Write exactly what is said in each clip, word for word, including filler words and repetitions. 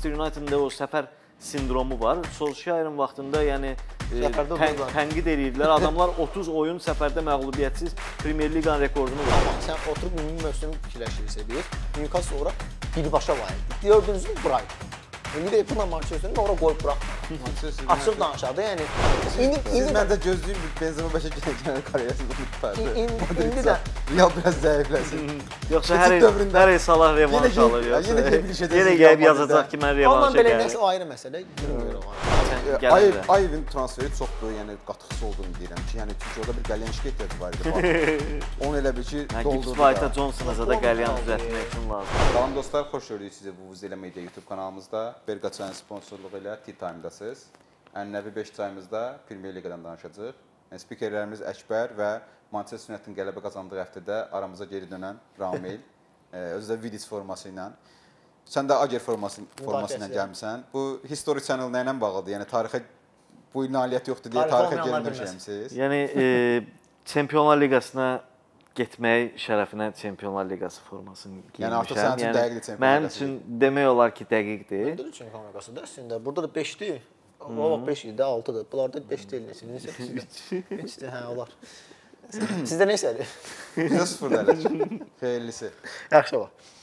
Manchester United'ın o səfər sindromu var. Solskjaer'in vaxtında yəni tənqid edirdilər. Adamlar otuz oyun səfərdə məğlubiyyətsiz Premier Liqanın rekordunu var. Amma sən oturub ümumi mövsümü fikirləşirsə bir, Newcastle sonra birbaşa var idi. Dördüncü Brighton. Liverpool'la Manchester'ın oraya qoyub buraxdı. Açıq danışardı, yəni. Siz məndə gözlüyüm Benzema beşə gələn karyerasında mutluqlardı. İndi də Real biraz zəifləsin. Yoxsa hər el Salah revanş alır. Yenə gəlib yazacaq ki, mən revanşa gəldim. Amma belə nəsə ayrı məsələ. Ayevin transferi çoxdur, yəni qatıqsı olduğunu deyirəm ki, yəni çünki orada bir qəlyanışqa ehtiyacı var idi. Onu elə bir ki, doldurdu. Vayta Johnson'a da qəlyan düzəltmək üçün lazım. Salam dostlar, xoş gördük sizi bu Vuzela Media YouTube kanalımızda. Berqa çayının sponsorluğu ilə Tea Time-dasınız. Ənənəvi beş çayımızda Premier Liqadan danışacağıq. Spikerlərimiz Əkbər və Manchester United'ın qələbə qazandığı həftədə aramıza geri dönən Ramil, özü də Vidic forması ilə. Sən də Ager forması ilə gəlmişsən. Bu History Channel nə ilə bağlıdır? Yəni tarixə bu il nailiyyət yoxdur deyə tarixə geri dönmüşsünüz. Yəni Çempionlar Liqasına getmək şərəfinə Çempionlar Liqası formasını geyinmişəm. Yəni artıq sənin üçün dəqiqdir Çempionlar Liqası. Mənim üçün demək olar ki, dəqiqdir. Məndə də Çempionlar Liqası da əslində. Burada da beşdir. O beş idi, altıdır. Bunlarda beş deyil neçə? üçdür, hə, olar. Sizdə neçədir? Bizdə sıfırdır hələ. Xeyirlisi. Yaxşı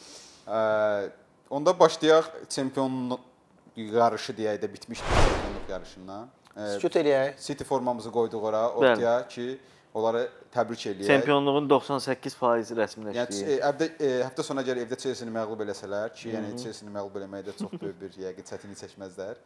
var. Onda başlayaq çempionluq yarışı deyək də bitmişdi çempionluq yarışından. Sükut eləyək. City formamızı qoyduq ora, ortaya ki, onları təbrik eləyək. Çempionluğun doxsan səkkiz faizi rəsmiləşdiyi. Yəni həftə sonuna gəlir evdə Chelsea-ni məğlub eləsələr ki, yəni Chelsea-ni məğlub eləməkdə çox böyük bir yəqin çətinlik çəkməzlər.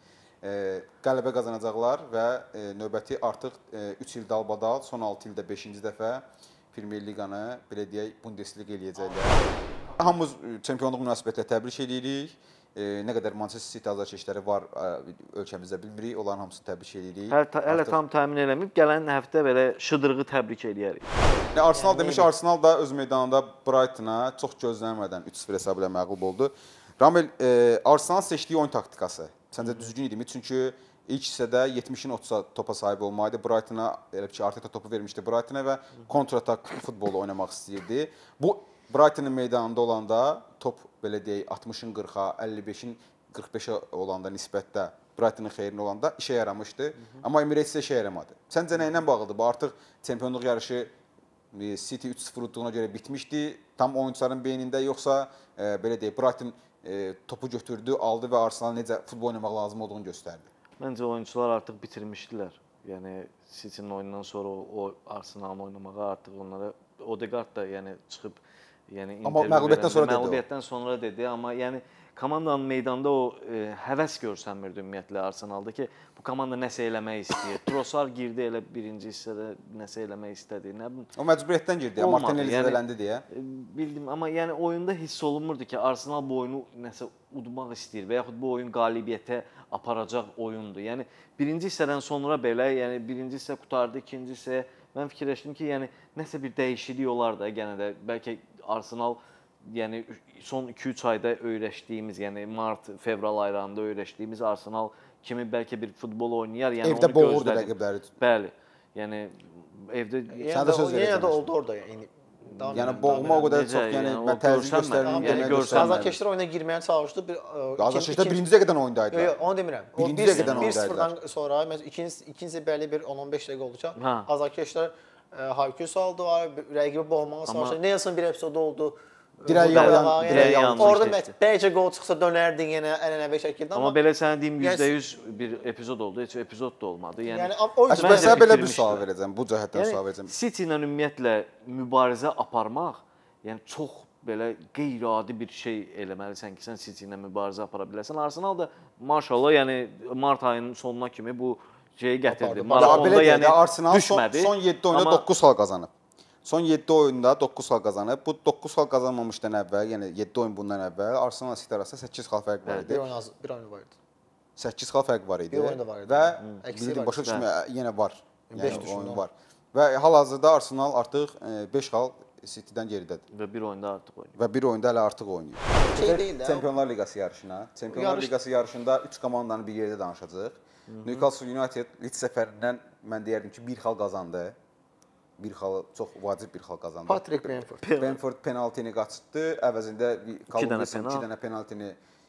Qələbə qazanacaqlar və növbəti artıq üç il dalbadal, son altı ildə beşinci dəfə Premier Liqanı, belə deyək, Bundesliga eləyəcəklər. Hamımız çempionluq münasibətilə təbrik edirik. Nə qədər Manchester City azarkeşləri var ölkəmizdə bilmirik, onların hamısını təbrik edirik. Hələ tam təmin eləməyib, gələn həftə belə şıdırğı təbrik eləyərik. Arsenal demiş, Arsenal da öz meydanında Brighton-a çox gözlənmədən üç sıfır hesabı ilə məğlub oldu. Ramil, Arsenal seçdiyi oyun taktikası səncə düzgün idimi? Çünki ilk hissədə yetmişin otuza topa sahib olmaydı. Brighton-a elə ki, Arteta topu vermişdi Brighton-a və kontratak futbolu oynamaq istəyirdi. Bu Brighton-ın meydanında olanda top belə deyək altmışın qırxa, əlli beşin qırx beşə olanda nisbətdə Brighton-ın xeyrinə olanda işə yaramışdı. Amma Emirates-də işə yaramadı. Səncə nə ilə bağlıdır? Bu artıq çempionluq yarışı City üç sıfır udduğuna görə bitmişdi. Tam oyunçuların beynində yoxsa belə deyək Brighton topu götürdü, aldı və Arsenal necə futbol oynamaq lazım olduğunu göstərdi. Məncə oyunçular artıq bitirmişdilər. Yəni City-nin oyundan sonra o Arsenalın oynamağa artıq onlara Odegaard da yəni çıxıb yəni amma məğlubiyyətdən sonra dedi. Məğlubiyyətdən sonra dedi, amma yəni komandanın meydanda o e, həvəs görsənmirdi ümumiyyətlə Arsenalda ki, bu komanda nəsə eləmək istəyir. Trossard girdi elə birinci hissədə nəsə eləmək istədi. Nə bilim. O məcburiyyətdən girdi, Martinelli zədələndi deyə. Bildim, amma yəni oyunda hiss olunmurdu ki, Arsenal bu oyunu nəsə udmaq istəyir və yaxud bu oyun qalibiyyətə aparacaq oyundur. Yəni birinci hissədən sonra belə, yəni birinci hissə qutardı, ikinci hissə mən fikirləşdim ki, yəni nəsə bir dəyişiklik olar da, yenə də bəlkə Arsenal yəni son iki üç ayda öyrəşdiyimiz, yəni mart, fevral aylarında öyrəşdiyimiz Arsenal kimi bəlkə bir futbol oynayar, yəni evdə boğurdu rəqibləri. Bəli. Yəni evdə sən də söz verəcəksən. Yenə də oldu orada yəni. Yəni boğma o qədər çox, yəni mən təzyiq göstərdim, yəni görsəm. Azarkeşlər oyuna girməyə çalışdı. Bir Azarkeşlər birinci dəqiqədən oyundaydı. Yox, onu demirəm. O birinci dəqiqədən bir sıfırdan sonra məsələn ikinci ikinci bəli bir on on beş dəqiqə oldu ki, Azarkeşlər haykü saldı, rəqibi boğmağa çalışdı. Nelson bir epizodu oldu. Dirəyə yandı. Orada bəlkə qol çıxsa dönərdin yenə ənənəvi şəkildə. Amma belə sənə deyim yüzdə yüz bir epizod oldu, heç epizod da olmadı. Yəni mən sənə belə bir sual verəcəm, bu cəhətdən sual verəcəm. City ilə ümumiyyətlə mübarizə aparmaq, yəni çox belə qeyri-adi bir şey eləməlisən ki, sən City ilə mübarizə apara biləsən. Arsenal da maşallah, yəni mart ayının sonuna kimi bu şeyi gətirdi. Maratonda yəni Arsenal son yeddi oyunda doqquz xal qazanıb. Son yeddi oyunda doqquz xal qazanıb. Bu doqquz xal qazanmamışdan əvvəl, yəni yeddi oyun bundan əvvəl Arsenal City arasında səkkiz xal fərq var idi. Bir oyun az, bir oyun var idi. səkkiz xal fərq var idi. Bir oyun da var idi. Və bildim başa düşmə yenə var. Yəni oyun var. Və hal-hazırda Arsenal artıq beş xal City-dən geridədir. Və bir oyunda artıq oynayır. Və bir oyunda hələ artıq oynayır. Şey deyil də. Çempionlar Liqası yarışına. Çempionlar Liqası yarışında üç komandanın bir yerdə danışacağıq. Newcastle United ilk səfərindən mən deyərdim ki, bir xal qazandı. Bir xal, çox vacib bir xal qazandı. Patrick Bamford. Bamford penaltini qaçırtdı, əvəzində iki dənə penaltini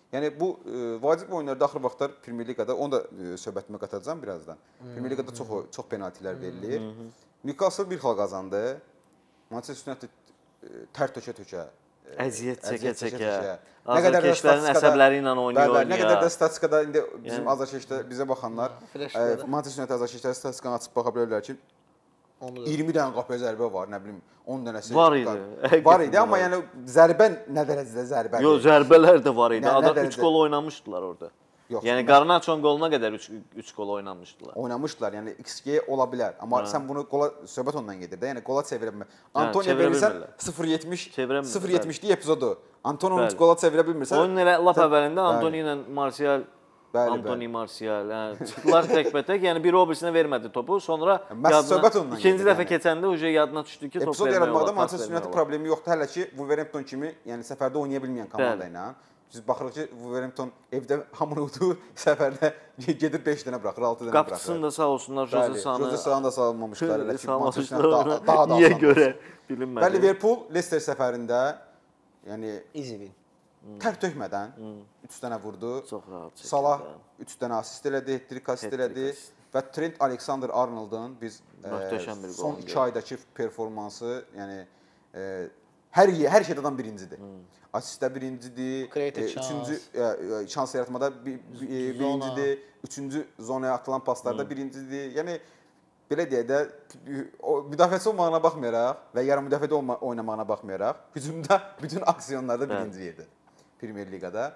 Yəni bu e, vacib oyunlarda axır vaxtlar Premyer Liqada onu da e, söhbətimə qatacağam birazdan. Hmm. Premyer Liqada çox çox penaltilər verilir. Hmm. Newcastle bir xal qazandı. Manchester United e, tər tökə-tökə əziyyət çəkə-çəkə, azarkeşlərin əsəbləri ilə oynayır. Nə qədər də statistikada indi bizim azarkeşdə bizə baxanlar, Manchester United azarkeşləri statistikanı açıb baxa bilərlər ki, iyirmi dənə qapıya zərbə var, nə bilim, on dənəsi var idi. Var idi, amma yəni zərbə nə dərəcədə zərbə? Yox, zərbələr də var idi. Adam üç gol oynamışdılar orada. Yox, yəni Garnaçonun qoluna qədər üç gol oynamışdılar. Oynamışdılar. Yəni X G ola bilər. Amma hə. Sən bunu qola söhbət ondan gedir də. Yəni qola çevirə bilmir. Antoniya verirsən sıfır yetmişlik epizodu. Antoniya qola çevirə bilmirsən. Oyunun elə lap əvvəlində Antoniya ilə Martial, Antoni Martial, yəni çıxdılar təkbətək. Yəni biri o birisinə vermədi topu. Sonra yadına ikinci dəfə keçəndə uje yadına düşdü ki, top vermək olar. Epizod yaratmaqda Manchester United problemi yoxdur. Hələ ki Wolverhampton kimi, yəni səfərdə oynaya bilməyən komanda ilə. Biz baxırıq ki, Wolverhampton evdə hamını udur, səfərdə gedir beş dənə buraxır, altı dənə buraxır. Qapısını da sağ olsunlar, Jose Sanı. Jose Sanı da salınmamışlar, elə ki, Manchester daha da niyə görə bilinmədi. Və Liverpool Leicester səfərində, yəni easy win. Tər tökmədən üç dənə vurdu. Çox rahat çəkdi. Salah üç dənə assist elədi, hat-trick assist elədi və Trent Alexander-Arnold'un biz son iki aydakı performansı, yəni hər hər şeydən birincidir. Asistdə birincidir, üçüncü şans yaratmada birincidir, üçüncü zonaya atılan paslarda birincidir. Yəni belə deyək də, müdafiəçi olmağına baxmayaraq və yarım müdafiədə oynamağına baxmayaraq, hücumda bütün aksiyonlarda birinci yerdir Premyer Liqada.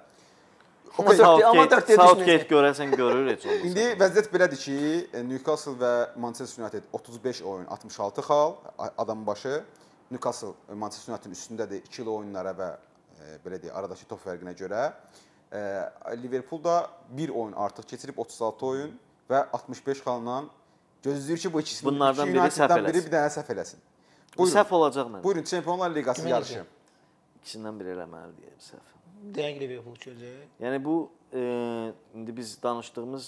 Southgate görəsən görür heç olmasa. İndi vəziyyət belədir ki, Newcastle və Manchester United otuz beş oyun, altmış altı xal adam başı. Newcastle Manchester United-in üstündədir ikili oyunlara və belə deyək, aradakı top fərqinə görə. Liverpool da bir oyun artıq keçirib otuz altı oyun və altmış beş xalla gözləyir ki, bu ikisinin bunlardan biri səhv eləsin. Biri bir dənə səhv eləsin. Bu səhv olacaq məncə. Buyurun, Çempionlar Liqası yarışı. İkisindən biri eləməli deyək səhv. Deyək Liverpool çözür. Yəni bu e, indi biz danışdığımız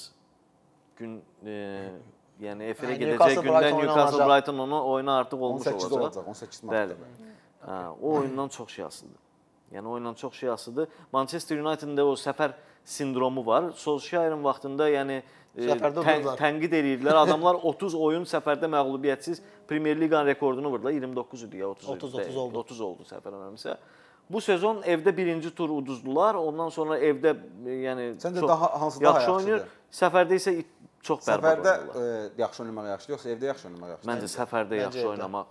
gün e, yəni efirə gedəcək gündə Newcastle Brighton onu oyuna artıq olmuş olacaq. on səkkiz olacaq, on səkkiz martda. Bəli. O oyundan çox şey asılıdır. Yəni oyundan çox şey asılıdır. Manchester United-in də o səfər sindromu var. Solskjaer'in vaxtında yəni tən, tənqid edirdilər. Adamlar otuz oyun səfərdə məğlubiyyətsiz Premyer Liqanın rekordunu vurdular. iyirmi doqquz idi ya, otuz oldu. otuz oldu səfər önəmsə. Bu sezon evdə birinci tur uduzdular. Ondan sonra evdə yəni Səncə çox daha hansı daha yaxşı oynayır. Səfərdə isə çox bərbad oynadılar. Səfərdə e, yaxşı oynamaq yaxşıdır, yoxsa evdə yaxşı oynamaq yaxşıdır? Məncə səfərdə yaxşı evdə. oynamaq.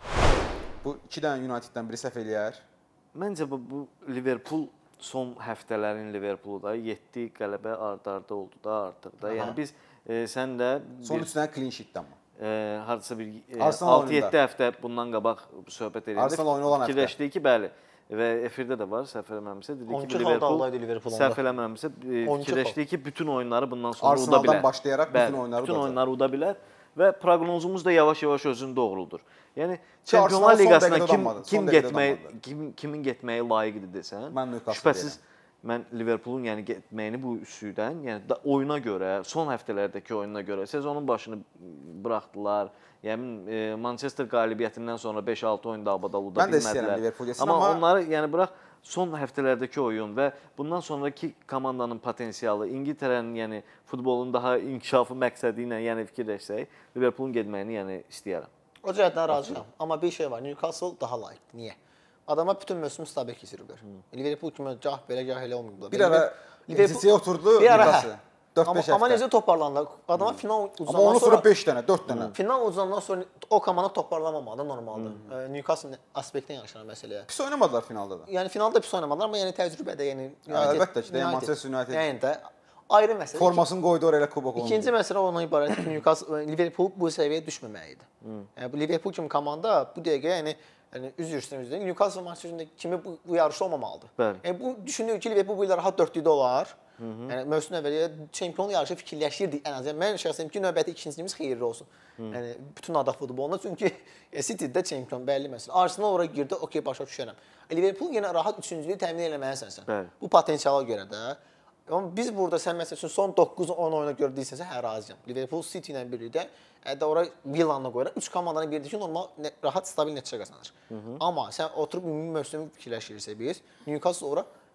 Bu iki dənə United-dən biri səhv eləyər. Məncə bu, bu Liverpool son həftələrin Liverpoolu da yeddi qələbə ard-arda oldu da artıq da. Aha. Yəni biz e, sən də son üç dənə clean sheet-də amma. E, hardasa bir e, altı yeddi həftə bundan qabaq söhbət edirdik. Arsenal oyunu olan həftə. Fikirləşdik ki, bəli. Və efirdə də var, səhv eləmirəmsə, dedi ki, Liverpool səhv eləmirəmsə, fikirləşdik ki, bütün oyunları bundan sonra uda bilər. Arsenaldan başlayaraq bütün oyunları bütün oyunları uda bilər və proqnozumuz da yavaş-yavaş özünü doğruldur. Yəni Çempionlar Liqasına kim kim getməyi kim kimin getməyi layiqdir desən, şübhəsiz mən Liverpoolun yəni getməyini bu üsüdən, yəni oyuna görə, son həftələrdəki oyununa görə sezonun başını buraxdılar. Yəni Manchester qalibiyyətindən sonra beş altı oyunda abadal uda bilmədilər. Mən də istəyirəm Liverpool getsin, amma onları yəni burax son həftələrdəki oyun və bundan sonraki komandanın potensialı, İngiltərənin yəni futbolun daha inkişafı məqsədi ilə yəni fikirləşsək, Liverpoolun getməyini yəni istəyərəm. O cəhətdən razıyam. Amma bir şey var, Newcastle daha layiqdir. Niyə? Adama bütün mövsüm stabil keçiriblər. Liverpool kimi gah belə, gah elə olmayıblar. Bir ara Liverpool oturdu Newcastle. dörd beş həftə. Amma necə toparlandı? Adama final uzandan sonra... Amma ondan sonra beş dənə, dörd dənə. Final uzandan sonra o komanda toparlanmamalı normaldır. Newcastle aspektdən yanaşılan məsələyə. Pis oynamadılar finalda da. Yəni finalda pis oynamadılar, amma yəni təcrübədə, yəni əlbəttə ki, Manchester United. Yəni də ayrı məsələ. Formasını qoydu oraya kubok oldu. İkinci məsələ ondan ibarət ki, Newcastle Liverpool bu səviyyəyə düşməməlidir. Yəni bu Liverpool kimi komanda bu dəqiqə yəni yəni üzr istəyirəm üzrə. Newcastle Manchester kimi bu, bu yarışda olmamalıdır. Yəni bu düşünür ki, Liverpool bu il rahat dördlükdə olar. Hı -hı. Yəni mövsüm əvvəli çempionluq yarışı fikirləşirdik ən azından. Mən şəxsən ki, növbəti ikincimiz xeyirli olsun. Hı. Yəni bütün adaq futbolunda çünki City-də çempion bəlli məsələ. Arsenal ora girdi, okey başa düşürəm. Liverpool yenə rahat üçüncülüyü təmin etməlisən sən. Bəli. Bu potensiala görə də. Amma biz burada sən məsəl üçün son doqquz on oyuna görə deyirsənsə, hə razıyam. Liverpool City ilə birlikdə hətta ora Villa-na qoyaraq üç komandanın birlikdə normal rahat stabil nəticə qazanır. Hı -hı. Amma sən oturub ümumi mövsümü fikirləşirsə biz, Newcastle ora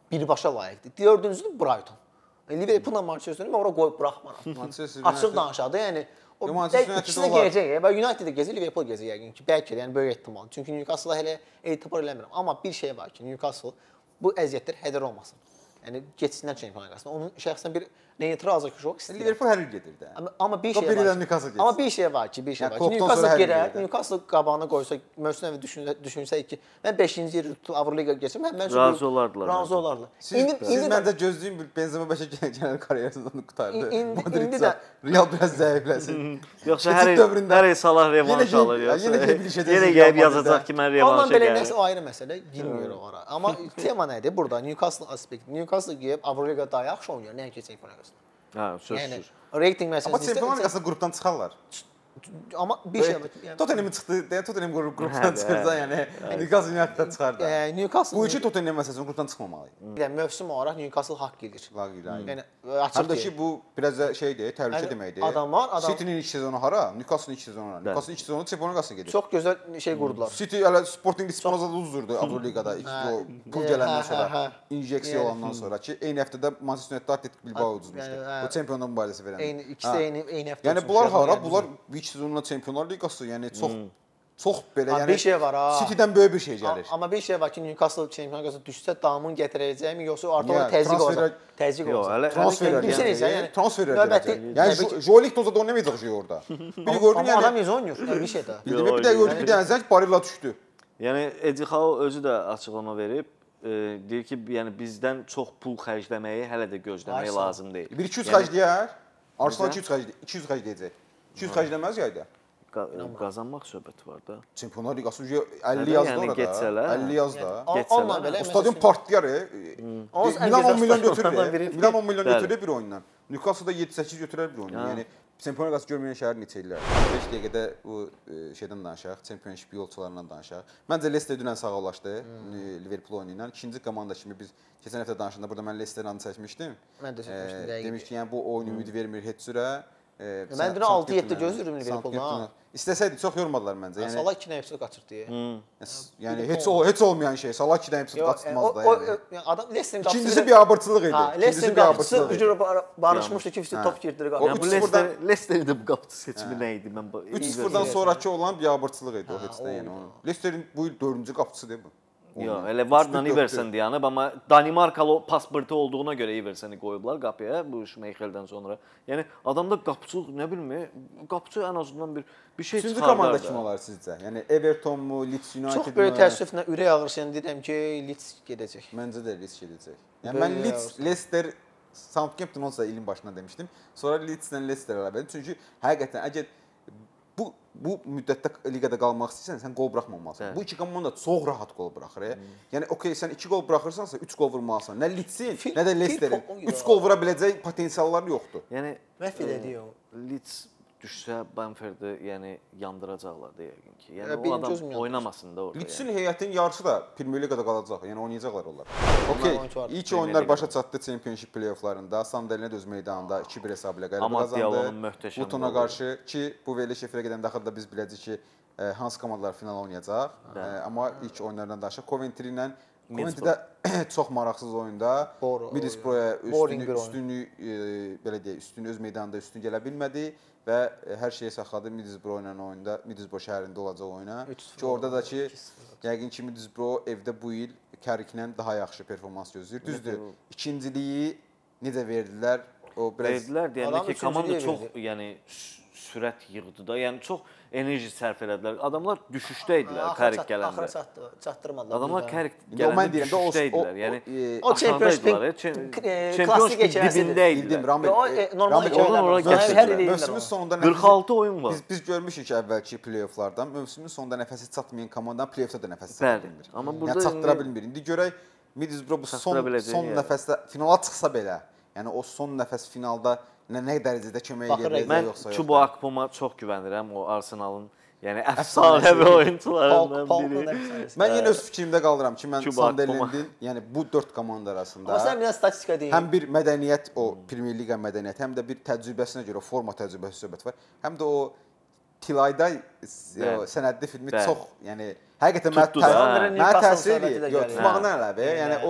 birbaşa layiqdir. Dördüncüsü Brighton. Liverpool-la Manchester United ora qoyub buraxmaram. Açıq danışadı, yəni o ikisini gələcək. Və United-də gəzir, Liverpool gəzir yəqin ki, bəlkə də, yəni böyük ehtimal. Çünki Newcastle-a hələ etibar eləmirəm. Amma bir şey var ki, Newcastle bu əziyyətlər hədər olmasın. Yəni keçsinlər Çempionlar Liqasına. Onun şəxsən bir neytral azarkeş istəyir. Liverpool hər il gedir də. Amma bir şey var. Amma bir şey var ki, bir şey var ki, Newcastle gələr, Newcastle qabağına qoysa, Mövsüm əvi düşünsək ki, mən beşinci yeri tutub Avroliqa keçsəm, mən razı olardılar. Razı olardılar. Siz məndə gözləyim bir Benzema beşə gələn karyerasından qutardı. İndi də Real biraz zəifləsin. Yoxsa hər il hər il Salah revanş alır. Yenə gəlib yazacaq ki, mən revanşa gəlirəm. Amma belə nəsə ayrı məsələ, bilmiyorum ora. Amma tema nədir burada? Newcastle aspekti. Newcastle gəlib Avroliqa daha yaxşı oynayır, nəinki Çempionlar Liqasında. Hə, sözsüz. Rating məsələsində. Amma Çempionlar Liqasında qrupdan çıxarlar. Amma bir şey var. Tottenham çıxdı, deyə Tottenham qrupdan çıxırsa, yəni Newcastle United-dan çıxar da. Newcastle bu iki Tottenham məsələsində qrupdan çıxmamalı. Yəni mövsüm olaraq Newcastle haqq edir. Yəni açıq. Həm də ki bu biraz da şeydir, təhlükə deməkdir. Adamlar, adam City'nin ilk sezonu hara? Newcastle-ın ilk sezonu hara? Newcastle ilk sezonu Çempionlar Liqasına gedir. Çox gözəl şey qurdular. City hələ Sporting Lisbon'da uzdurdu Avroliqada ilk o pul gələndən sonra, injeksiya olandan sonra ki, eyni həftədə Manchester United Atletico Bilbao uduzmuşdu. O çempionluq mübarizəsi verəndə. Eyni ikisi də eyni eyni həftə. Yəni bunlar hara? Bunlar ilk sezonunda Çempionlar Liqası, yəni çox çox belə, yəni bir şey var ha. City'dən böyük bir şey gəlir. Amma bir şey var ki, Newcastle Çempionlar Liqasına düşsə damın gətirəcəyimi yoxsa artıq o təzyiq olacaq. Təzyiq olacaq. Transfer yəni transfer edəcək. Yəni Jolik Toza da oynamayacaq şey orada. Bir gördün yəni. Adam iz oynayır, bir şey də. Bildim bir də gördük bir dənə zəng Barilla düşdü. Yəni Eddie Howe özü də açıqlama verib, e, deyir ki, yəni bizdən çox pul xərcləməyi hələ də gözləmək lazım deyil. bir iki yüz xərcləyər. Arsenal iki yüz xərcləyəcək. iki yüz xərcləyəcək. iki yüz xərcləməz yayda. Qazanmaq söhbəti var da. Çempionlar Liqası əlli yazdı orada. əlli yazdı. Onunla belə stadion partlayar. Milan on milyon götürür. Milan on milyon götürür bir oyundan. Newcastle da yeddi səkkiz götürər bir oyundan. Yəni Çempionlar Liqası görməyən şəhər neçə illər. beş dəqiqədə bu şeydən danışaq, Championship yolçularından danışaq. Məncə Leicester dünən sağollaşdı Liverpool oyunu ilə. İkinci komanda kimi biz keçən həftə danışanda burada mən Leicester-i seçmişdim. Mən də seçmişdim. Demiş ki, yəni bu oyun ümid vermir heç cürə. Mən dünə altı yeddi gözləyirəm Liverpooldan. İstəsəydi çox yormadılar məncə. Yəni Salah iki dənə hepsi qaçırdı. Yəni heç heç olmayan şey. Salah iki dənə hepsi qaçırtmazdı yəni. Adam Leicester qapısı. İkincisi bir abırtılıq idi. Leicester qapısı ucura barışmışdı ki, hepsi top girdirir qapıya. Yəni bu Leicester Leicester-də bu qapıçı seçimi nə idi? Mən üç sıfırdan sonrakı olan bir abırtılıq idi o heç də yəni onu. Leicesterin bu il dördüncü qapıçıdır bu. Yox, elə Vardan Iversen dayanıb, amma Danimarkalı pasportu olduğuna görə Iverseni qoyublar qapıya bu Schmeicheldən sonra. Yəni adamda qapıçılıq nə bilmir, qapıçı ən azından bir bir şey çıxarlar. Üçüncü komanda kim olar sizcə? Yəni Everton mu, Leeds United mu? Çox böyük təəssüflə ürək ağrısı deyirəm ki, Leeds gedəcək. Məncə də Leeds gedəcək. Yəni mən Leeds, Leicester, Southampton olsa ilin başında demişdim. Sonra Leeds-lə Leicester əlbəttə. Çünki həqiqətən əgər bu bu müddətdə liqada qalmaq istəyirsən, sən qol buraxmamalısan. Bu iki komanda çox rahat qol buraxır. Yəni okey, sən iki qol buraxırsansa üç qol vurmalısan. Nə Leeds-in, nə də Leicester-in üç qol vura biləcək potensialları yoxdur. Yəni məhv elədi o. Leeds düşsə Bamford-ı yəni yandıracaqlar da yəqin ki. Yəni o adam oynamasın da orada. Leeds-in heyətinin yarısı da Premier Liqada qalacaq. Yəni oynayacaqlar onlar. Okey. İlk oyunlar başa çatdı Championship play-offlarında. Sunderland öz meydanında iki bir hesabı ilə qələbə qazandı. Lutona qarşı ki, bu verilişə efirə gedəndə axırda biz biləcəyik ki, hansı komandalar final oynayacaq. Amma ilk oyunlardan danışaq. Coventry ilə Coventry-də çox maraqsız oyunda Middlesbrough-ya üstünlük belə deyək, üstün öz meydanında üstün gələ bilmədi və hər şeyi saxladı Middlesbrough ilə oyunda, Middlesbrough şəhərində olacaq oyuna. Ki orada da ki, yəqin ki Middlesbrough evdə bu il Carrick-ilə daha yaxşı performans gözləyir. Düzdür, ikinciliyi necə verdilər? O biraz verdilər deyəndə ki, komanda çox yəni sürət yığdı da. Yəni çox enerji sərf elədilər. Adamlar düşüşdə idilər Carrick gələndə. Axıra çatdı, çatdırmadılar. Adamlar Carrick gələndə düşüşdə idilər. Yəni o Championship klassik dibində idilər. Normal mövsümün sonunda qırx altı oyun var. Biz biz görmüşük ki, əvvəlki play-offlardan mövsümün sonunda nəfəsi çatmayan komandanın play-offda da nəfəsi çata bilmir. Amma burada yəni çatdıra bilmir. İndi görək Middlesbrough bu son son nəfəsdə finala çıxsa belə, yəni o son nəfəs finalda nə nə dərəcədə kömək edə biləcək yoxsa yox. Mən Chuba Akpoma çox güvənirəm. O Arsenalın yəni əfsanəvi oyunçularından biri. Mən yenə öz fikrimdə qalıram ki, mən Sunderlandin, yəni bu dörd komanda arasında Amma sən biraz statistika deyin. Həm bir mədəniyyət, o Premier Liqa mədəniyyəti, həm də bir təcrübəsinə görə forma təcrübəsi söhbət var. Həm də o Tilayda sənədli filmi çox, yəni həqiqətən mənə təsir edir. Yox, tutmağından əlavə, yəni o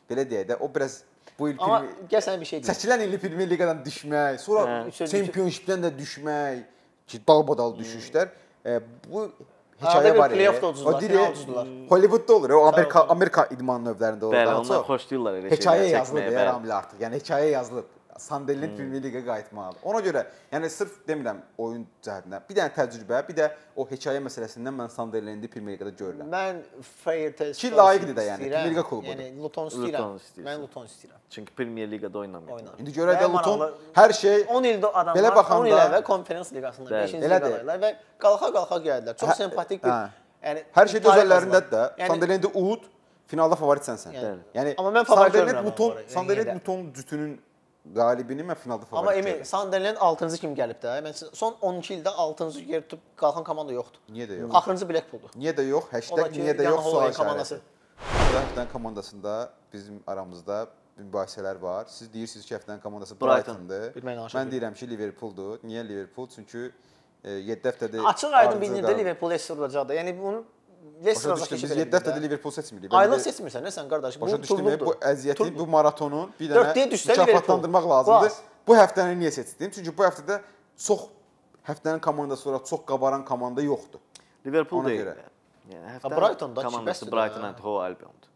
belə deyək də, o biraz bu il Amma gəl sənə bir şey deyim. çəkilən illi Premier Liqadan düşmək, sonra Championshipdən də düşmək ki, dalbadal düşüşlər. E, bu hekayə var ya. O deyir, Hollywoodda olur. O Amerika Amerika idman növlərində olur. Bəli, onlar xoşlayırlar elə şeylər çəkməyə. Hekayə yazılıb ya Ramil artıq. Yəni hekayə yazılıb. Sunderland Premier Liqaya qayıtmalıdır. Ona görə, yəni sırf demirəm oyun cəhətindən, bir dənə təcrübə, bir də o hekayə məsələsindən mən Sunderlandi Premier Liqada görürəm. Mən fair test. Ki layiqdir də yəni, Premier Liqa klubudur. Yəni Luton istəyirəm. Mən Luton istəyirəm. Çünki Premier Liqada oynamır. İndi görək də Luton hər şey on ildə adamlar belə baxanda on il əvvəl konferens liqasında beşinci liqadalar və qalxa-qalxa gəldilər. Çox sempatik bir, yəni hər şey öz əllərindədir də. Sunderland ud, finalda favoritsən. Yəni amma mən favorit Sunderland Luton, Sunderland Luton cütünün qalibini mən finalda favorit amma Emil, Sunderland altıncı kimi gəlib də. Mən son on iki ildə altıncı yer tutub qalxan komanda yoxdur. Niyə də yox? Axırıncı Blackpooldur. Niyə də yox? Hashtag niyə də yox sual işarəsi. Həftənin komandasında bizim aramızda mübahisələr var. Siz deyirsiniz ki, həftənin komandası Brighton'dır. Mən deyirəm ki, Liverpooldur. Niyə Liverpool? Çünki yeddi həftədir. Açıq aydın bilinirdi Liverpool Leicester olacaqdı. Yəni bunu Leicester biz yeddi həftədir Liverpool seçmirik. Aylıq seçmirsən, nə sən qardaşım? Başa düşdüm, bu əziyyəti, bu maratonun bir dənə mükafatlandırmaq mükafatlandırmaq lazımdır. Bu həftəni niyə seçdim? Çünki bu həftədə çox həftənin komandası sonra çox qabaran komanda yoxdur. Liverpool deyil. Yəni həftənin Brighton-da komandası Brighton and Hove Albion'dur.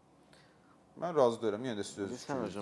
Mən razı deyirəm, yenə də siz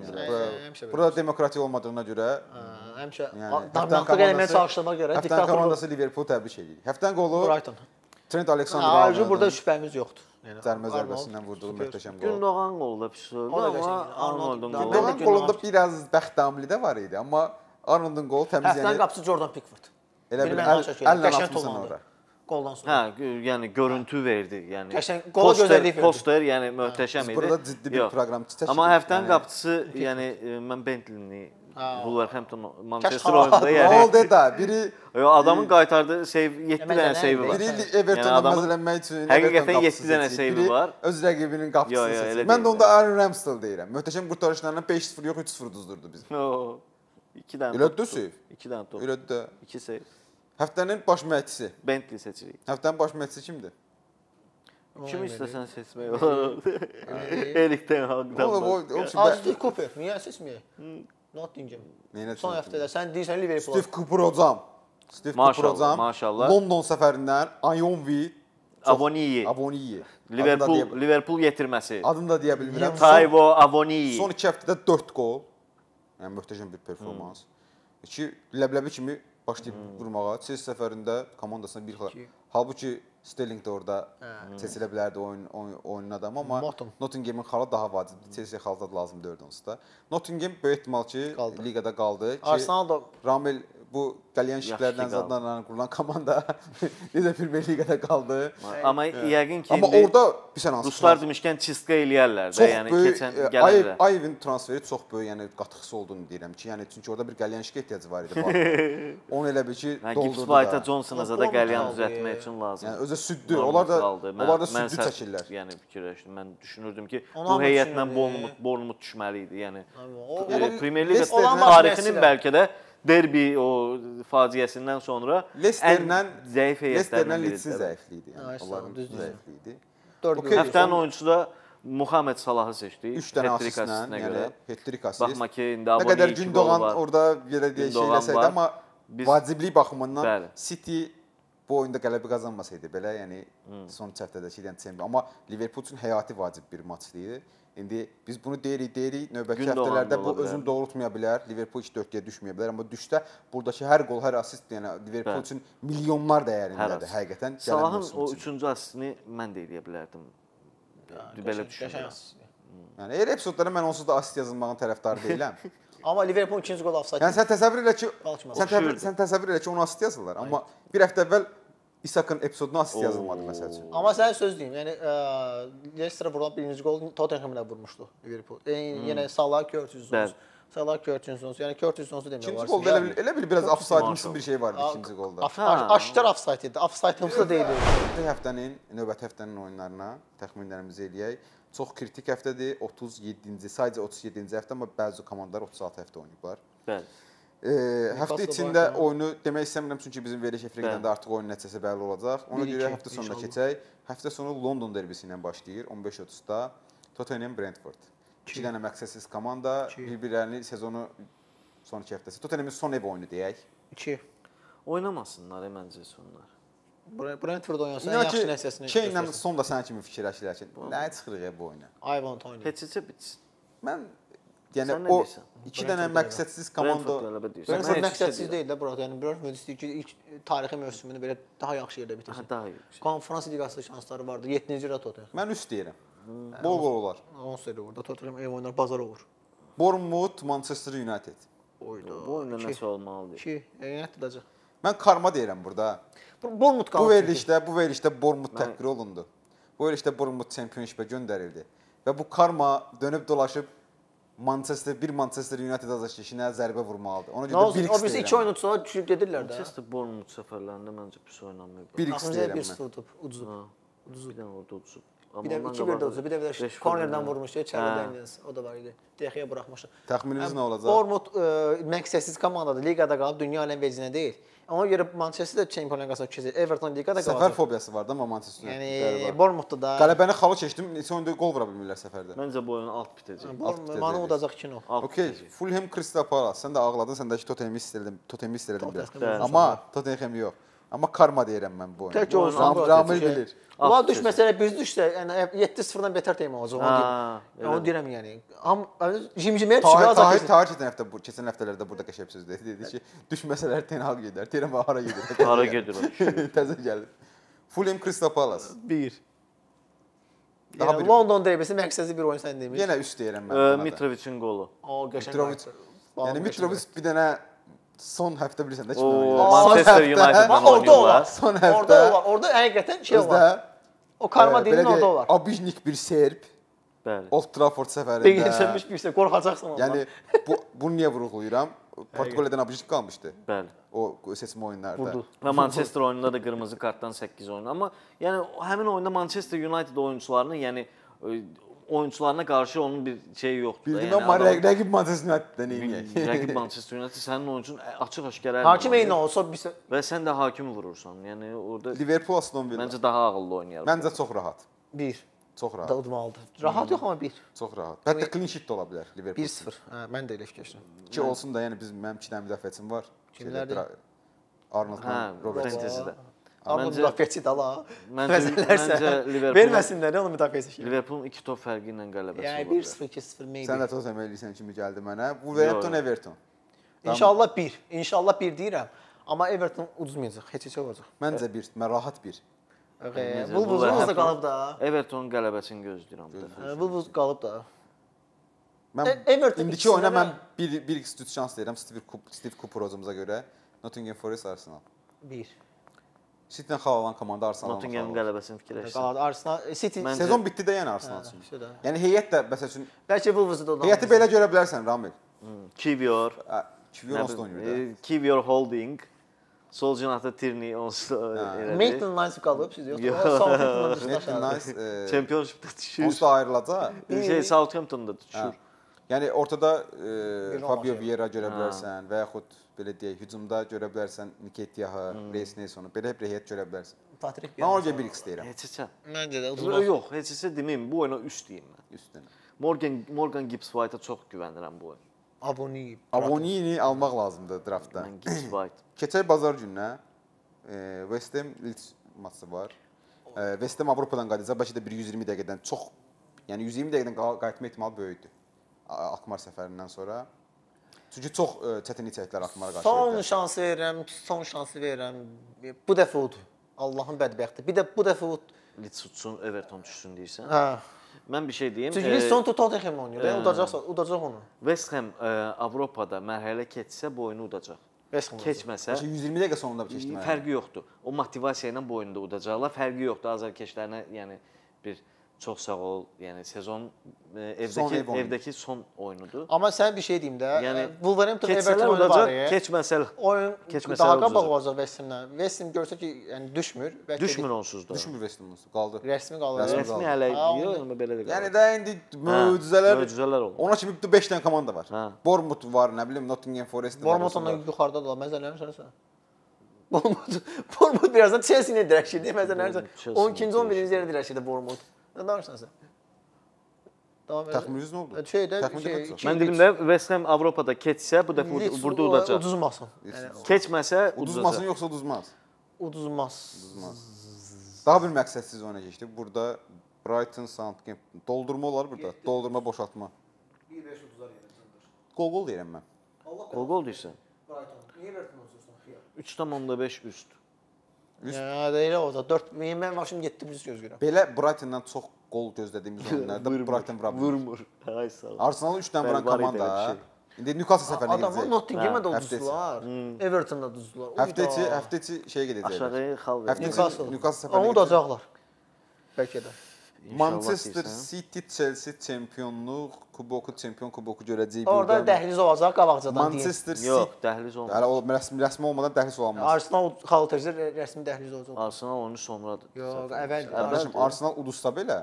özünüz. Burada demokratik olmadığına görə həmişə darmaqlıq eləməyə çalışdığına görə diktator. Həftənin komandası Liverpool təbrik edirik. Həftənin qolu Brighton. Trent Alexander-Arnold'un burada şübhəmiz yoxdur. Yəni cərimə zərbəsindən vurduğu möhtəşəm qol. Gündoğan qolu da pis oldu, amma Arnold'un qolu. Gündoğan qolunda biraz bəxtəmli də var idi, amma Arnold'un qolu təmiz yəni. Həftənin qapısı Jordan Pickford. Elə bir əllə atmışsan ora. Qoldan sonra. Hə, yəni görüntü verdi, yəni. Qol gözəlliyi verdi. Poster, yəni möhtəşəm idi. Burada ciddi bir proqram çəkdik. Amma həftənin qapıçısı, yəni mən Bentley-ni Wolverhampton Manchester oyununda yəni. Oldu da biri adamın qaytardığı save yeddi dənə save var. Biri Everton'u məzələnmək üçün həqiqətən yeddi dənə save var. Öz rəqibinin qapıçısı seçdi. Mən də onda Aaron Ramsdale deyirəm. Möhtəşəm qurtarışlarla beş sıfır yox üç sıfır uduzdurdu bizi. iki dənə. Elədi save. iki dənə top. Elədi də. iki save. Həftənin baş məşqçisi. Bentley seçirik. Həftənin baş məşqçisi kimdir? Kim istəsən seçmək olar. Erik ten Hag'dan. Steve Cooper, niyə seçməyək? Nottingham. Son həftədə sən deyirsən Liverpool. Steve Cooper hocam. Steve Cooper hocam. Maşallah. London səfərindən Ayonvi Avoniyi. Avoniyi. Liverpool Liverpool yetirməsi. Adını da deyə bilmirəm. Taiwo Avoniyi. Son iki həftədə dörd qol. Yəni möhtəşəm bir performans. İki ləbləbi kimi başlayıb vurmağa. Chelsea səfərində komandasına bir xəla. Halbuki Sterling də orada seçilə bilərdi oyun oyunun adamı, amma Nottingham'ın xalı daha vacibdir. Chelsea xalı da lazım deyirdi onsuz da. Nottingham böyük ehtimal ki liqada qaldı ki Arsenal da Ramil bu Qalyanşiklərdən zadlarla qurulan komanda necə Premier Liqada qaldı. Amma yəqin ki amma orada bir sən hansı ruslar demişkən çistka eləyərlər də, yəni keçən gəlirlər. Ayevin transferi çox böyük, yəni qatıqsı olduğunu deyirəm ki, yəni çünki orada bir Qalyanşikə ehtiyacı var idi. Onu elə bil ki doldurdu da. White Johnsona da Qalyan düzəltmək üçün lazım. Yəni özü süddür. Onlar da onlar da süddü çəkirlər. Yəni fikirləşdim. Mən düşünürdüm ki, bu heyətlə Bournemouth Bournemouth düşməli idi, yəni. Premier Liqa tarixinin bəlkə də derbi o faciəsindən sonra Leicesterlə zəif heyətlərdən biri. Leicester zəifliyi idi. Yəni onların zəifliyi idi. Həftənin oyunçusu da Muhammed Salahı seçdi. üç dənə asistlə görə. Hat-trick asist. Baxma ki, indi Aboni nə qədər Gündoğan orada yerə deyə şey eləsəydi, amma vaciblik baxımından City bu oyunda qələbə qazanmasaydı belə, yəni son üç həftədəki yəni çempion. Amma Liverpool üçün həyati vacib bir maç idi. İndi biz bunu deyirik, deyirik. Növbəti həftələrdə bu özünü doğrultmaya bilər. Liverpool iki dörd-yə düşməyə bilər, amma düşsə burdakı hər qol, hər assist, yəni Liverpool üçün milyonlar dəyərindədir həqiqətən. Salahın o üçüncü assistini mən də eləyə bilərdim. Belə düşünürəm. Yəni elə epizodlara mən onsuz da assist yazılmağın tərəfdarı deyiləm. Amma Liverpool ikinci qol offside. Yəni sən təsəvvür elə ki, sən təsəvvür elə ki, ona assist yazırlar, amma bir həftə əvvəl İsak'ın epizoduna assist yazılmadı məsəl üçün. Amma sənə söz deyim, yəni Leicester vuran birinci qol Tottenham'la vurmuşdu Liverpool. Yenə Salah, Curtis Jones. Salah, Curtis Jones. Yəni Curtis Jones'u demək olar. İkinci qolda elə, elə bir biraz offside-mısı bir şey vardı ikinci qolda. Aşkar offside idi. Offside-ımsı da deyildi. Bu həftənin, növbəti həftənin oyunlarına təxminlərimizi eləyək. Çox kritik həftədir. otuz yeddinci, sadəcə otuz yeddinci həftə, amma bəzi komandalar otuz altı həftə oynayıblar. Bəli. E, həftə içində oyunu demək istəmirəm çünki bizim veriş efirində də artıq oyun nəticəsi bəlli olacaq. Ona görə həftə sonuna keçək. Həftə sonu London derbisi ilə başlayır on beş otuzda Tottenham Brentford. İki dənə məqsədsiz komanda bir-birlərini sezonu son iki həftəsi. Tottenhamin son ev oyunu deyək. iki. Oynamasınlar məncə sonlar. Brentford oynasın yaxşı nəticəsini. Kane-lə son da sənin kimi fikirləşirlər ki, nəyə çıxırıq bu oyuna? I want to oynayın. Heç-heçə bitsin. Mən yəni o iki dənə məqsədsiz komanda Brentford məqsədsiz deyil də Burak. Yəni Brentford istəyir ki, ilk tarixi mövsümünü belə daha yaxşı yerdə bitirsin. Daha yüksək. Konferans liqası şansları vardı. yeddinci yerdə Tottenham. Mən üst deyirəm. Bol gol olar. Onsuz da orada Tottenham ev oynar, bazar olur. Bournemouth, Manchester United. Oyda. Bu oyunda nəsə olmalıdır. iki. United tutacaq. Mən karma deyirəm burada. Bournemouth qaldı. Bu verilişdə, bu verilişdə Bournemouth təhqir olundu. Bu verilişdə Bournemouth Championship-ə göndərildi. Və bu karma dönüb dolaşıb Manchester bir Manchester United azarkeşinə zərbə vurmalıdır. Ona görə də bir x deyirəm. O birisi iki oyun tutsalar düşüb gedirlər də. Manchester Bournemouth səfərlərində məncə pis oynamır. bir x deyirəm bir mən. sıfır tutub, uduzub. Uduzub. Bir dənə orada uduzub. Bir də iki bir də uduzub, bir də bir də kornerdən vurmuşdu, çərədən o da var idi. Dexiyə buraxmışdı. Təxmininiz nə olacaq? Bournemouth məqsədsiz komandadır, liqada qalıb dünya ələn vecinə deyil. Ona görə Manchester də Çempionlar Liqasına keçəcək. Everton liqada qalacaq. Səfər fobiyası var da Manchester. Yəni Bournemouthda da qələbəni xalı keçdim, neçə oyunda gol vura bilmirlər səfərdə. Məncə bu oyun alt bitəcək. Manu udacaq iki nol. Okay, Fulham Crystal Palace. Sən də ağladın, sən də ki Tottenham'i istədin, Tottenham'i istədin biraz. Bəli. Amma Tottenham yox. Amma karma deyirəm mən bu oyunu. Tək olsun. Ram- Ramil bilir. Ola düşməsə, biz düşsə, yəni yeddi sıfırdan betər tema olacaq. Onu Ha, deyirəm. Onu deyirəm yəni. Am jimjiməyə Tahir çıxacaq. Tahir Tahir keçən həftə bu keçən həftələrdə burada qəşəng söz dedi. Dedi ki, düşməsələr Ten Hag gedər. Deyirəm hara gedir? Hara gedir o? Təzə gəlir. Fulham Crystal Palace. bir. Daha Yəni bir- London derbisi məqsədli bir oyun sən demiş. Yenə üst deyirəm mən. Ə, buna da. Mitrovic-in qolu. O qəşəng. Mitrovic. Yəni Mitrovic bir dənə son həftə bilirsən də O kimlə oynayır. Manchester Son həftə- United-dan Orada olar. oynayırlar. Son həftə. Orada olar. Orada həqiqətən şey Özdə var. O karma e, dilin belə orada deyək, olar. Abijnik bir Serb Hə. Bəli. Old Trafford səfərində. Beğensənmiş birsə qorxacaqsan ondan. Yəni bu bunu niyə vurğulayıram? Portuqaliyadan Abijnik qalmışdı. Bəli. O seçmə oyunlarda. Vurdu. Və Manchester oyununda da qırmızı kartdan səkkiz oyun. Amma yəni həmin oyunda Manchester United oyunçularının, yəni ə, oyunçularına qarşı onun bir şeyi yoxdur da. Bildim Yəni, amma adam- rəqib Manchester United-dən eləyək. Rəqib Manchester United sənin oyunçun açıq-aşkar Hakim eyni olsa birsə və sən də hakim vurursan. Yəni orada Liverpool Aston Villa. məncə daha ağıllı oynayar. Məncə çox rahat. bir. Çox rahat. Da udmalıdır. Rahat yox amma bir. Çox rahat. Hətta clean sheet də ola bilər Liverpool. bir sıfır. Hə, mən də elə fikirləşirəm. Ki olsun da, yəni biz mənim iki dənə müdafiəçim var. Kimlərdir? Şeydə, Arnold, Hə, Robert. Fantasy-də. Amma Məncə- müdafiəçi də la. Məncə məncə Liverpool Verməsinlər onun müdafiəsi şey. Liverpoolun iki top fərqi ilə qələbəsi Yəni ola bir bilər. sıfır iki sıfır maybe. Sən də Tottenham eləyirsən kimi gəldi mənə. Wolverhampton Yox. Everton. İnşallah bir. İnşallah bir deyirəm. Amma Everton uduzmayacaq. Heç heç olacaq. Məncə bir, mən rahat bir. Necə, Bu buzumuz da Wolverhampton- qalıb da. Evertonun qələbəsini gözləyirəm bu dəfə. Bu buz qalıb da. Mən E- Everton indiki ikisindən oyuna mən də- bir bir x şans deyirəm Steve Cooper, Steve Cooper özümüzə görə. Nottingham Forest Arsenal. bir. City-dən xal alan komanda Arsenal. Nottinghamın qələbəsini fikirləşsən. Qalıb Arsenal City. Mən- Sezon bitdi də yəni Arsenal üçün. Şey də. Yəni heyət də məsəl üçün Bəlkə Wolves-u da odan. heyəti belə görə bilərsən Ramil. Kivior, Kivior onsuz da oynayır da. e, Kivior Holding, sol cinahda Tierney onsuz elədi. Maitland Nice qalıb siz yox. Yox. O Southampton'dan düşdü Maitland aşağı. Nice e, Championshipdə düşür. onsuz da ayrılacaq. Şey Southamptonda düşür. Hə. Yəni ortada e, Bir Fabio Roma Vieira görə bilərsən və yaxud belə deyək, hücumda görə bilərsən Nketiah'ı, Reis Nelsonu, belə bir heyət görə bilərsən. Patrick Mən ona görə bir x deyirəm. Heç heç. Məncə də uduzmaq. Yox, heç heç deməyim, bu oyuna üç deyim mən. Üstünə. Morgan Morgan Gibbs White-a çox güvənirəm bu oyun. Aboni. Avonini almaq lazımdır draftda. Mən Gibbs White. Keçək bazar gününə e, West Ham Leeds maçı var. E, West Ham Avropadan qayıdacaq, bəlkə də bir yüz iyirmi dəqiqədən çox, yəni yüz iyirmi dəqiqədən qal- qayıtma ehtimalı böyükdür. A- Alkmaar səfərindən sonra. Çünki çox e, çətinlik çəkdilər Alkmaara qarşı. Son evdə. şansı verirəm, son şansı verirəm. Bu dəfə ud. Allahın bədbəxti. Bir də bu dəfə ud. Leeds tutsun, Everton düşsün deyirsən. Hə. Mən bir şey deyim. Çünki e, biz son Tottenham oynayır. Yəni udacaqsa, udacaq onu. West Ham e, Avropada mərhələ keçsə bu oyunu udacaq. West Ham. Keçməsə Bəlkə yüz iyirmi dəqiqə sonunda bir keçdi. fərqi yoxdur. O motivasiya ilə bu oyunda udacaqlar. Fərqi yoxdur azarkeşlərinə, yəni bir çox sağ ol. Yəni sezon e, Son evdəki ev oyunu. evdəki son oyunudur. Amma sən bir şey deyim də. Yəni, Wolverhampton Keçsələr Everton oyunu udacaq, var. ya. keçməsələr Oyun keçməsələr daha qabaq udacaq. olacaq West Ham'dan. West Ham görsə ki, yəni düşmür. Bəlkə Düşmür onsuz da. Düşmür West Ham qaldı. Rəsmi qalır. Rəsmi Rəsmi qaldı. hələ Ha, yox, onu- amma belə də qalır. Yəni də indi möcüzələr möcüzələr olur. Ona kimi beş dənə komanda var. Hə. Bournemouth var, nə bilim Nottingham Forest var. Bournemouth ondan yuxarıda da məzələnirsən sən. Bournemouth Bournemouth birazdan Chelsea-ni dirəşirdi. Məzələnirsən. Chelsea-ni on ikinci on birinci yerdə dirəşirdi Bournemouth. Nə danışırsan sən? Təxmininiz nə oldu? Şeydə Təxmin şey, demək iki- Mən dedim də West Ham Avropada keçsə bu dəfə Leeds burada udacaq. Uduzmasın. Yəni Keçməsə Uduzmasın udacaq. yoxsa uduzmaz? uduzmaz. Uduzmaz. Daha bir məqsədsiz oyuna keçdik. Burada Brighton, Southampton doldurma olar burada. Doldurma, boşaltma. bir beş uduzar yerəcəkdir. Gol gol deyirəm mən. Gol gol deyirsən. Brighton. Niyə Brighton olsun xiyar? üç nöqtə beş üst. Ya da elə olsa dörd mən başım yeddi biz göz görürəm. Belə Brightondan çox gol gözlədiyimiz oyunlarda Brighton vura bilmir. Vurmur. Ay sağ ol. Arsenal üç dənə vuran Var idi elə bir komanda. şey. İndi Newcastle səfərinə Adamlar gedəcək. Nottingham'a da Hə, həftə içi. uduzdular. Everton'da uduzdular. Həftə içi, həftə içi şeyə gedəcəklər. Aşağıya xal Həftə verir. içi Newcastle. Newcastle Onu səfərinə gedəcək. udacaqlar. Bəlkə də. Manchester City, Chelsea çempionluq, kuboku, çempion kuboku görəcəyik burada. Orada dəhliz olacaq qabaqcadan deyim. Manchester City Yox, dəhliz olmaz. Hələ o rəsmi rəsmi olmadan dəhliz olanmaz. Arsenal xal tercih rəsmi dəhliz olacaq. Arsenal onu sonradır. Yox, əvvəl. Qardaşım Arsenal uduzsa belə,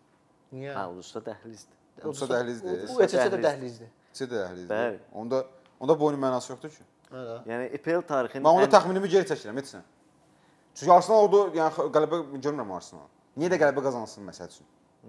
Niyə? Hə, ulusda dəhlizdir. uduzsa dəhlizdir. Bu E T S-də dəhlizdir. City dəhlizdir. Bəli. Onda onda bu oyunun mənası yoxdur ki. Hə. Yəni E P L tarixinin Mən onda təxminimi geri çəkirəm, heç nə. Çünki Arsenal oldu, yəni qələbə görmürəm Arsenal. Niyə də qələbə qazansın məsəl üçün?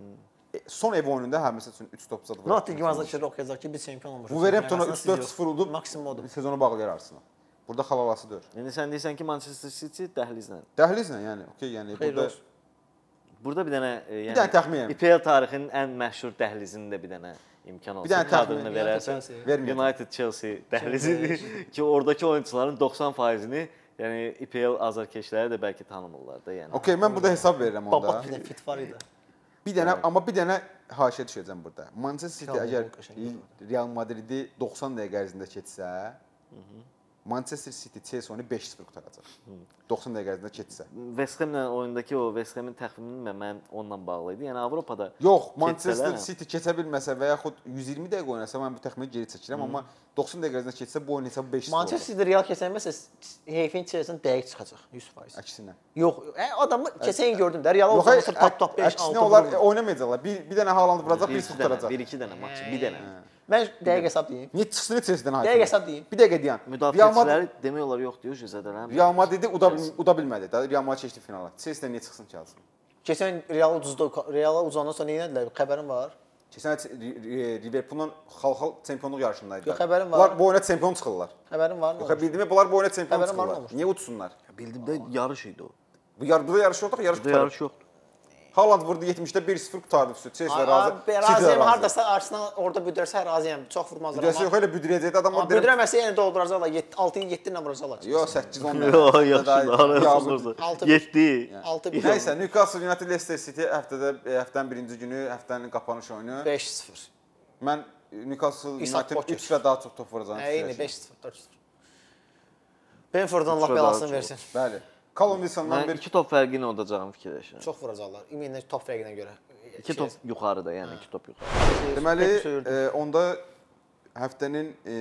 E, son ev oyununda hə məsəl üçün üç top zadı. Nottingham azarkı oxuyacaq ki, biz çempion olmuşuq. Wolverhamptona üç dörd sıfır oldu. Maksimum odur. Sezonu bağlayır Arsenal. Burada xalalası deyil. Yəni sən deyirsən ki, Manchester City dəhlizlə. Dəhlizlə yəni, okey, yəni Xeyirli burada olsun. Burada bir dənə e, yəni dənə təxmin. E P L tarixinin ən məşhur dəhlizinin də bir dənə imkan olsun. Bir dənə təxmin. Adını verərsən. verməyəcəm. United Chelsea dəhlizidir ki, oradakı oyunçuların doxsan faizini yəni E P L azarkeşləri də bəlkə tanımırlar da, yəni. Okey, mən burada hesab verirəm onda. Baba bir də fit var idi. Bir dənə, amma bir dənə haşiyə düşəcəm burada. Manchester City Tamam, əgər qəşəng. Real Madridi doxsan dəqiqə ərzində keçsə, Manchester City Chelsea oyunu beş sıfır qurtaracaq. doxsan dəqiqə ərzində keçsə. West Ham'la oyundakı o West Ham'in təxmini mən onunla bağlı idi. Yəni Avropada Yox, Manchester Keçsələr- City keçə bilməsə və yaxud yüz iyirmi dəqiqə oynasa mən bu təxmini geri çəkirəm, amma doxsan dəqiqə ərzində keçsə bu oyun hesabı beş sıfır olacaq. Manchester City Real keçənməsə heyfin içərisindən dəqiq çıxacaq yüz faiz. Əksinə. Yox, ə, adamı keçən gördüm də Real Yox, olsa tap tap beş əksinə altı. onlar oynamayacaqlar. Bir bir dənə Haaland vuracaq, bir bir sıfır dənə, qurtaracaq. bir iki dənə maksimum, bir dənə. Mən dəqiq hesab deyim. Niyə çıxsın Chelsea-dən hayf? Dəqiq hesab deyim. Bir dəqiqə deyən. Real Madrid Müdafiəçiləri demək olar yox deyir zədələnmir. Real Madridi uda, uda bilmədi də. Real Madrid keçdi finala. Chelsea-dən niyə çıxsın Chelsea? Keçən Real ucuzda Reala uzandan sonra nə etdilər? Xəbərin var? Keçən il Liverpool'un xalq çempionluq yarışındaydı. Yox, xəbərim var. Bunlar bu oyuna çempion çıxırlar. Xəbərin var mı? Yox, bildimi bunlar bu oyuna çempion Xəbərim var, nə çıxırlar. olmuş? Niyə udsunlar? Bildim də yarış idi o. Bu yarışda yarış yoxdur, yarış Burada qutarır. yarış yoxdur. Haaland vurdu yetmişdə bir sıfır qutardı. Chelsea Ay, razı. ay, City də Razıyam razı. hardasa Arsenal orada büdürsə razıyam. Çox vurmazlar Büdrəsi yox, elə büdrəyəcəkdi adamlar. Amma büdürəməsə yəni dolduracaqlar. altı yeddi ilə vuracaqlar. Yox, səkkiz on. Yox, yaxşı. Altı bir. yeddi. altı bir. Nəysə, Newcastle United Leicester City həftədə həftənin birinci günü, həftənin qapanış oyunu. beş sıfır. Mən Newcastle İshak United Poker. üç və daha çox top vuracağını Eyni düşünürəm. beş sıfır, dörd sıfır. Benforddan Üç Allah və daha belasını çox. versin. Bəli. Callum Wilsondan Mən bir iki top fərqi ilə udacağımı fikirləşirəm. Çox vuracaqlar. İminlə top fərqinə görə. İki top yuxarıda, yəni iki top yuxarı. deməli Hep söyürdüm. e, onda həftənin e,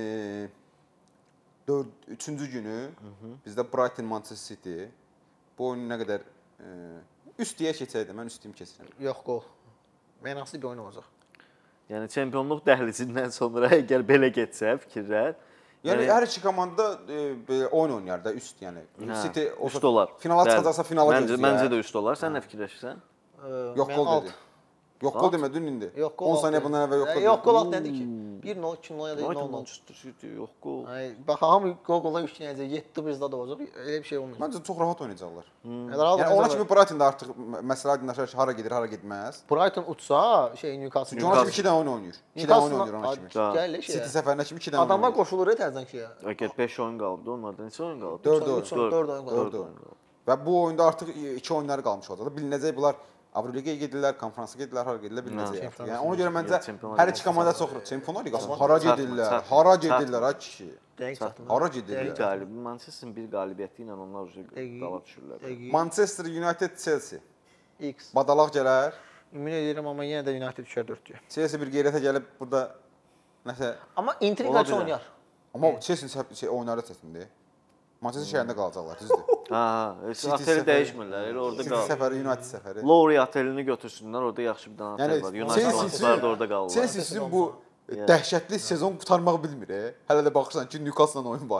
dörd üçüncü günü bizdə Brighton Manchester City. Bu oyun nə qədər e, üst deyə keçəydi, mən üstüm keçirəm. Yox qol. Mənasız bir oyun olacaq. Yəni çempionluq dəhlizindən sonra əgər belə getsə fikirlər, Yəni hər iki komanda e, belə oyun oynayar da üst, yəni hə, City olsa üst olar. finala Bəli. çıxacaqsa finala Məncə, gözləyər. məncə də üst olar. Sən nə fikirləşirsən? Yox Mən gol alt. dedi. Yox gol demədin indi. Yox qol. on alt saniyə dedi. bundan əvvəl yox Ə, gol. Yox dedi. qol alt nədir ki? bir nol, iki nol ya da Brighton nol nol. Manchester City yox gol. Ay, bax hamı qol qola üçləyəcək. yeddi bizdə də olacaq. Elə bir şey olmayacaq. Məncə çox rahat oynayacaqlar. Yəni Yəni ona kimi Brighton da artıq məsələ aydınlaşır ki, hara gedir, hara getməz. Brighton utsa, şey Newcastle. Çünki ona kimi iki dənə oyun oynayır. iki dənə oyun oynayır ona kimi. Gəl Ha. şey. City səfərinə kimi iki dənə oyun Adamlar oynayır. qoşulur təzədən ki ya. Əgər beş oyun qalıbdı, onlardan neçə oyun qalıb? Dörd Üç oyun. oyun, dörd oyun qalıb. Dörd oyun. Və bu oyunda artıq iki oyunları qalmış olacaq. Bilinəcək bunlar Avroligaya gedirlər, konfransa gedirlər, hara gedirlər bilinəcək. artıq. Yəni ona görə məncə Çempionlar hər iki Liqası komanda çox Çempionlar Liqası Çatma, hara çatma, gedirlər, çatma, hara çatma. gedirlər ay kişi. Dəqiq çatdı. Hara Bir gedirlər. qalib, Manchester'ın bir qalibiyyəti ilə onlar uca Dəqiq. dala düşürlər. Dəqiq. Manchester United Chelsea. X. Badalaq gələr. Ümid edirəm amma yenə də United düşər dörddür. Chelsea bir qeyrətə gəlib burada nəsə Amma intriqa Ola üçün bilər. oynayar. amma Chelsea şey oyunları çətindir. Manchester şəhərində qalacaqlar, düzdür. Ha, ha, heç City oteli səfəri- dəyişmirlər, elə orada City qal. səfəri, United səfəri. Lowry otelini götürsünlər, orada yaxşı bir dənə otel Yəni var. Chelsea United oyunçular da orada qalırlar. Chelsea sizin bu dəhşətli sezon qurtarmağı bilmir. e. Hələ də baxırsan ki, Newcastle-la oyun var.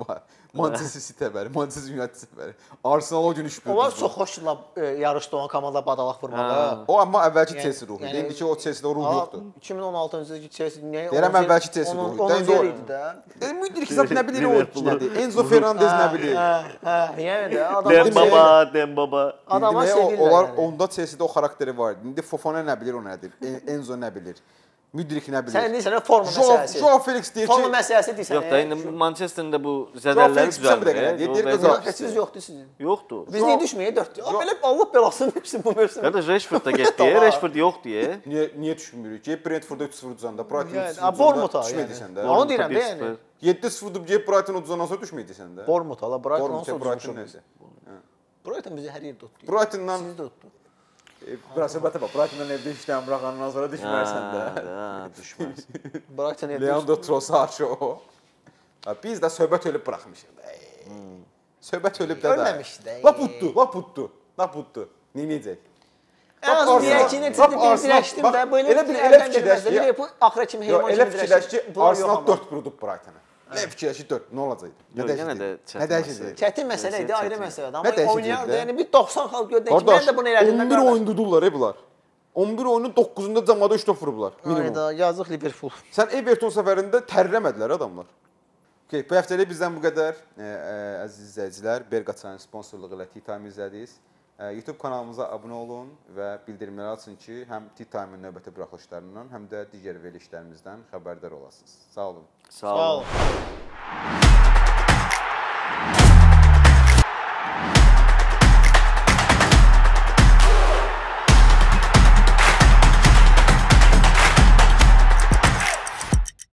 Manchester City səbəri, Manchester United səbəri. Arsenal o gün üç bir. Onlar çox xoşdurlar e, yarışda olan komanda badalaq vurmağa. O amma əvvəlki Yəni- Chelsea ruhu. yəni- İndiki o Chelsea-də o ruh yoxdur. iki min on altıncı ilki Chelsea niyə? Deyirəm əvvəlki Chelsea Onun- ruhu. Onun Enzo- yeri idi də. E, müdir ki, zət nə bilir o nədir? Enzo Fernandez nə bilir? Hə, hə, yəni də adam Dembaba, Dembaba. Adamlar İndi o- sevirlər Onlar yəni. onda Chelsea-də o xarakteri var idi. İndi Fofana nə bilir o nədir? En- Enzo nə bilir? Müdrik nə bilir? Sən deyirsən forma Joao məsələsi. Joao Felix deyir Forma ki, məsələsi deyirsən. Yox da indi Manchesterdə bu Felix zədəlləri bizə bir dəqiqə düzəlmir. deyir, O deyir, vəziyyət- özü- Siz yoxdur sizin. Yoxdur. Biz niyə düşməyə dörd? Belə Allah belasını versin bu mövsüm. Qardaş Rashford da getdi, Rashford yox deyə. niyə niyə düşmürük ki? Brentford üç sıfır uduzanda, Brighton Yəni, üç sıfır a, Bournemouth uduzanda yəni. düşmədiysən də. Onu deyirəm də yəni. yeddi sıfır udub gəlib Brighton uduzandan sonra düşmədiysən də. Bournemouth ala Brighton Bournemouth, olsa Brighton Brighton. nəsə. Brighton bizi hər yerdə tutdu. Brightondan Sizi də tutdu. biraz söhbətə bax. Brightondan evdə işləyən buraxandan sonra düşmərsən də. Hə, düşməz. Brighton evdə. Leandro Trossard o. Ha, biz də söhbət ölüb buraxmışıq da. Söhbət ölüb də. Ölməmişdi də. Lap utdu, lap utdu. Lap utdu. Neynəyəcək? Ən az Arsenal- deyək ki, necə Lap Arsenal- birləşdim bax, də belə elə bir elə fikirləş ki, Liverpool axıra kimi Yox, heyvan elə kimi fikirləş ki, birləşdi. Bunlar yox Arsenal amma. dörd bir udub Brighton-a. Elə fikirləş ki, dörd. Nə olacaq? Nə Yox, yenə də dəyişəcək? çətin Nə dəyişəcək? Çətin məsələ idi, ayrı Çətin. məsələdir. Nə Amma dəyişəcək oynayardı. də? Yəni bir doxsan xal gördük ki, Qardaş, mən də bunu elədim. on bir oyun dudular ey bunlar. on bir oyunun doqquzunda cəmada üç top vurublar minimum. Ayda yazıq Liverpool. Sən Everton səfərində tərləmədilər adamlar. Okay, bu həftəlik bizdən bu qədər. Ə, ə, əziz izləyicilər, Berqaçanın sponsorluğu ilə Tea Time izlədiniz. Ə, YouTube kanalımıza abunə olun və bildirimləri açın ki, həm Tea Time-ın növbəti buraxılışlarından, həm də digər verilişlərimizdən xəbərdar olasınız. Sağ olun. Sağ olun. Sağ olun.